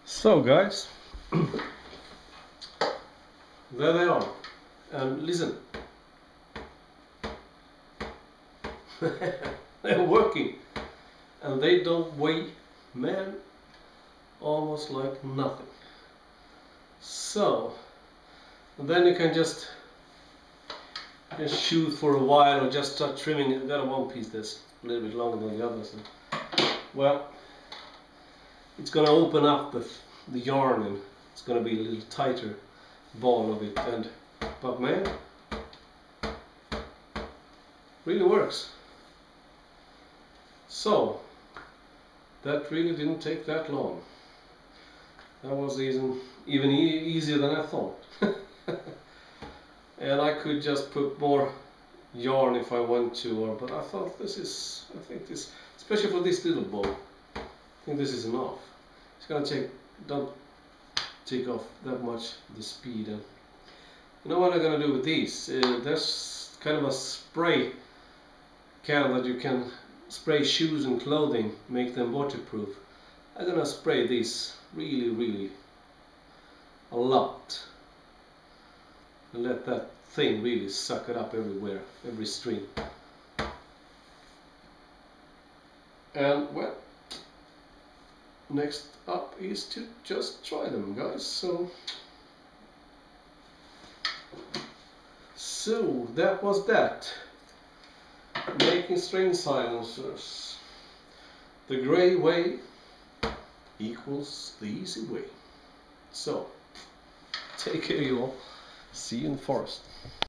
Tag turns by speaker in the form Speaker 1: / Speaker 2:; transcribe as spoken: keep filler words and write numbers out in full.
Speaker 1: So guys, there they are, and listen, they're working, and they don't weigh, man, almost like nothing. So then you can just just shoot for a while or just start trimming it. Got a one piece that's a little bit longer than the others, and well, it's gonna open up the, the yarn, and it's gonna be a little tighter ball of it, and but man, really works. So that really didn't take that long. That was even even e easier than I thought. And I could just put more yarn if I want to, or but I thought this is, I think this, especially for this little bow, I think this is enough. It's gonna take, don't take off that much the speed. And you know what I'm gonna do with these? Uh, there's kind of a spray can that you can spray shoes and clothing, make them waterproof. I'm gonna spray these really, really a lot, and let that thing really suck it up everywhere, every string. And well, next up is to just try them, guys. So so that was that. Making string silencers the gray way equals the easy way. So take care, you all. See you in the forest.